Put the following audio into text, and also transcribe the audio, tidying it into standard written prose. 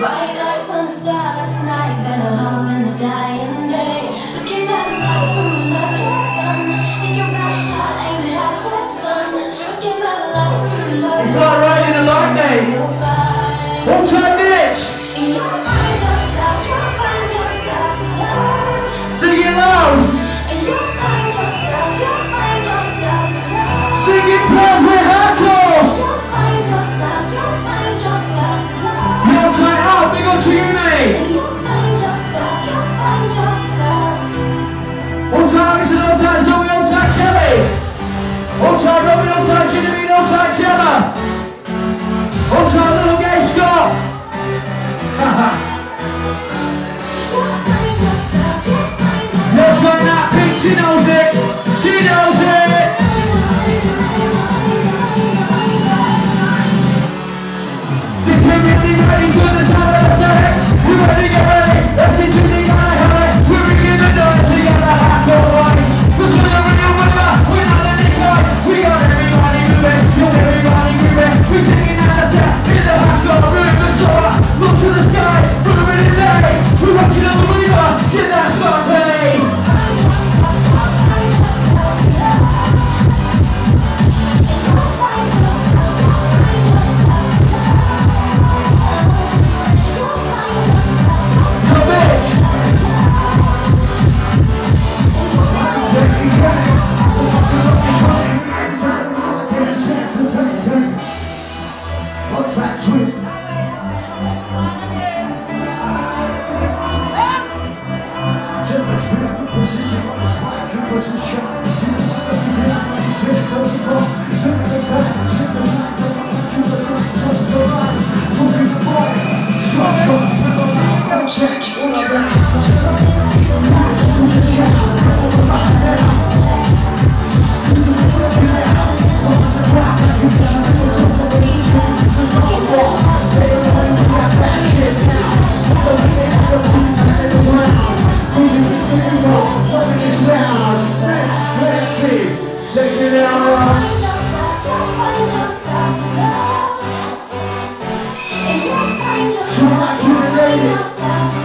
Bright lights on the starless night, then a hole in the dying day. Looking at life from a loaded gun. Take your best shot, aim it at the sun. Looking at life through the loaded gun. It's like riding a lightning. One time, bitch. You'll find yourself alone. Sing it loud. You'll find yourself alone. Sing it proud with hardcore. You'll find yourself alone. One time out, big up to you, mate. You'll find yourself. One time, listen, one time, Zoe, one time, Kelly. One time, Robin, one time, Jimmy, one time, Gemma. One time, little gay Scott. Haha. You're trying that bitch, she knows it. She knows it. Sit here, ready, good as hell, let's say it. You ready, get ready. Let's see you think I have it. We're bringing the noise together, hardcore boys. Cause we're the real winner, we're not the decoy. We got everybody moving, you're everybody moving. We're singing out the set, in the hardcore room. The solar, look to the sky, moving in day. We're rocking on the river, yeah, that's my pain. You'll find yourself